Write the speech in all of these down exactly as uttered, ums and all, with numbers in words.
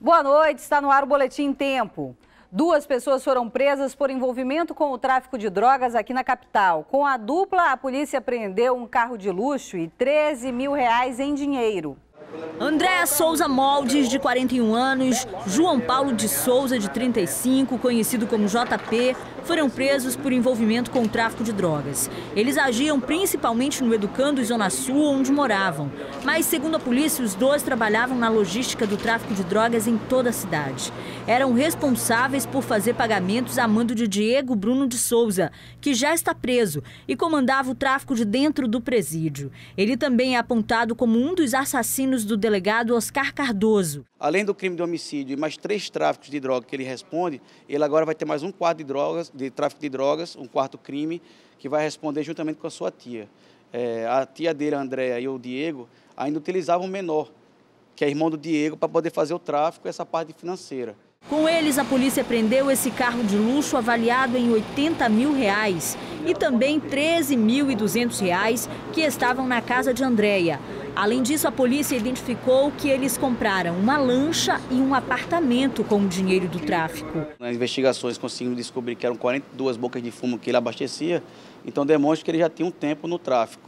Boa noite, está no ar o Boletim Tempo. Duas pessoas foram presas por envolvimento com o tráfico de drogas aqui na capital. Com a dupla, a polícia apreendeu um carro de luxo e treze mil reais em dinheiro. Andréa Souza Moldes, de quarenta e um anos, João Paulo de Souza, de trinta e cinco, conhecido como J P, foram presos por envolvimento com o tráfico de drogas. Eles agiam principalmente no Educando e Zona Sul, onde moravam. Mas, segundo a polícia, os dois trabalhavam na logística do tráfico de drogas em toda a cidade. Eram responsáveis por fazer pagamentos a mando de Diego Bruno de Souza, que já está preso, e comandava o tráfico de dentro do presídio. Ele também é apontado como um dos assassinos do delegado Oscar Cardoso. Além do crime de homicídio e mais três tráficos de drogas que ele responde, ele agora vai ter mais um quarto de drogas, de tráfico de drogas, um quarto crime, que vai responder juntamente com a sua tia. É, a tia dele, a Andréa, e o Diego ainda utilizavam o menor, que é irmão do Diego, para poder fazer o tráfico e essa parte financeira. Com eles, a polícia prendeu esse carro de luxo avaliado em oitenta mil reais e também treze mil e duzentos reais que estavam na casa de Andréa. Além disso, a polícia identificou que eles compraram uma lancha e um apartamento com o dinheiro do tráfico. Nas investigações conseguimos descobrir que eram quarenta e duas bocas de fumo que ele abastecia, então demonstra que ele já tinha um tempo no tráfico.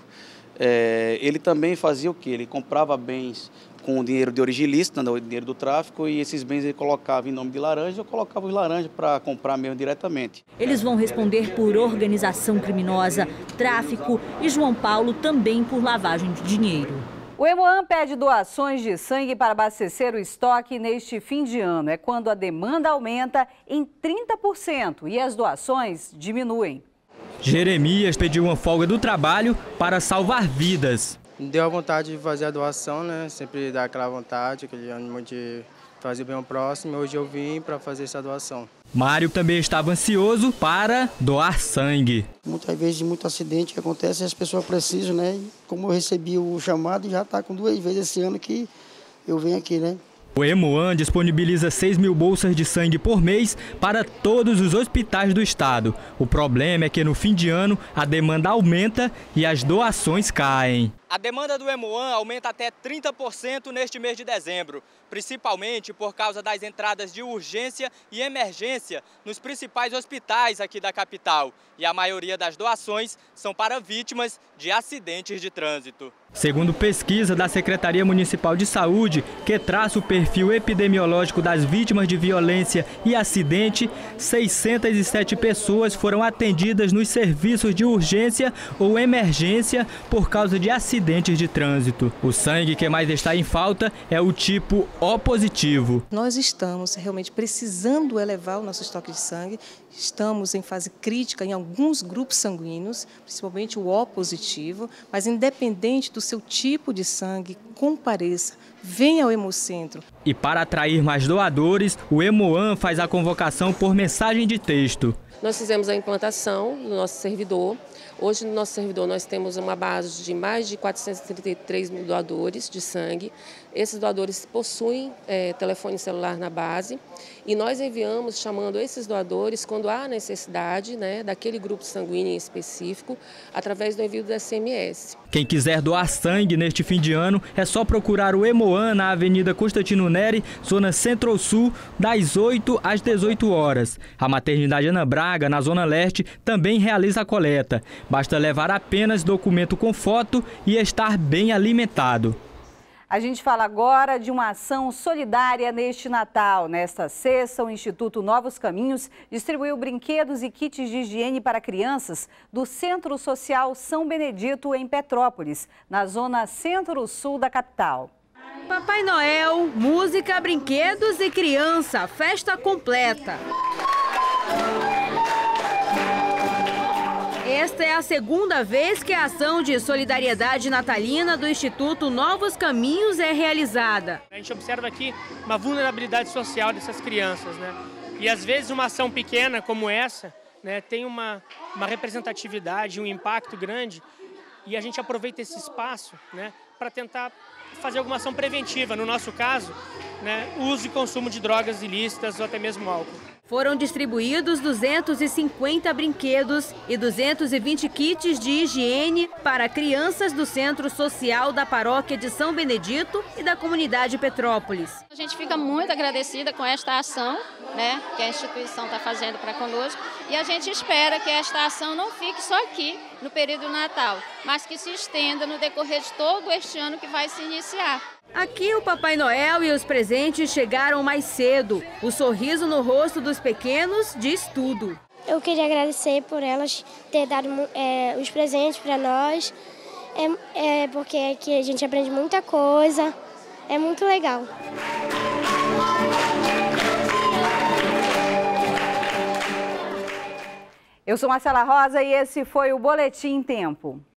É, ele também fazia o quê? Ele comprava bens com o dinheiro de origem ilícita, o dinheiro do tráfico, e esses bens ele colocava em nome de laranja ou colocava os laranjas para comprar mesmo diretamente. Eles vão responder por organização criminosa, tráfico e João Paulo também por lavagem de dinheiro. O Hemoan pede doações de sangue para abastecer o estoque neste fim de ano. É quando a demanda aumenta em trinta por cento e as doações diminuem. Jeremias pediu uma folga do trabalho para salvar vidas. Deu a vontade de fazer a doação, né? Sempre dá aquela vontade, aquele ânimo de fazer bem ao próximo. Hoje eu vim para fazer essa doação. Mário também estava ansioso para doar sangue. Muitas vezes, muito acidente que acontece, as pessoas precisam, né? E como eu recebi o chamado, já está com duas vezes esse ano que eu venho aqui, né? O Hemoan disponibiliza seis mil bolsas de sangue por mês para todos os hospitais do estado. O problema é que no fim de ano a demanda aumenta e as doações caem. A demanda do Hemoan aumenta até trinta por cento neste mês de dezembro, principalmente por causa das entradas de urgência e emergência nos principais hospitais aqui da capital. E a maioria das doações são para vítimas de acidentes de trânsito. Segundo pesquisa da Secretaria Municipal de Saúde, que traça o perfil epidemiológico das vítimas de violência e acidente, seiscentas e sete pessoas foram atendidas nos serviços de urgência ou emergência por causa de acidentes de trânsito. O sangue que mais está em falta é o tipo O positivo. Nós estamos realmente precisando elevar o nosso estoque de sangue. Estamos em fase crítica em alguns grupos sanguíneos, principalmente o O positivo, mas independente do seu tipo de sangue, compareça, venha ao Hemocentro. E para atrair mais doadores, o Hemoan faz a convocação por mensagem de texto. Nós fizemos a implantação no nosso servidor. Hoje, no nosso servidor, nós temos uma base de mais de quatrocentos e trinta e três mil doadores de sangue. Esses doadores possuem é, telefone celular na base e nós enviamos chamando esses doadores quando há necessidade, né, daquele grupo sanguíneo em específico, através do envio do S M S. Quem quiser doar sangue neste fim de ano é só procurar o Hemoan na Avenida Constantino Neri, zona Centro-Sul, das oito às dezoito horas. A Maternidade Ana Braga, na Zona Leste, também realiza a coleta. Basta levar apenas documento com foto e estar bem alimentado. A gente fala agora de uma ação solidária neste Natal. Nesta sexta, o Instituto Novos Caminhos distribuiu brinquedos e kits de higiene para crianças do Centro Social São Benedito, em Petrópolis, na zona centro-sul da capital. Papai Noel, música, brinquedos e criança, festa completa. Esta é a segunda vez que a ação de solidariedade natalina do Instituto Novos Caminhos é realizada. A gente observa aqui uma vulnerabilidade social dessas crianças, né? E às vezes uma ação pequena como essa, né, tem uma, uma representatividade, um impacto grande, e a gente aproveita esse espaço, né, para tentar fazer alguma ação preventiva, no nosso caso, né, uso e consumo de drogas ilícitas ou até mesmo álcool. Foram distribuídos duzentos e cinquenta brinquedos e duzentos e vinte kits de higiene para crianças do Centro Social da Paróquia de São Benedito e da comunidade Petrópolis. A gente fica muito agradecida com esta ação, né, que a instituição está fazendo para conosco, e a gente espera que esta ação não fique só aqui no período do Natal, mas que se estenda no decorrer de todo este ano que vai se iniciar. Aqui o Papai Noel e os presentes chegaram mais cedo. O sorriso no rosto dos pequenos diz tudo. Eu queria agradecer por elas ter dado é, os presentes para nós, é, é porque aqui a gente aprende muita coisa, é muito legal. Eu sou Marcela Rosa e esse foi o Boletim Tempo.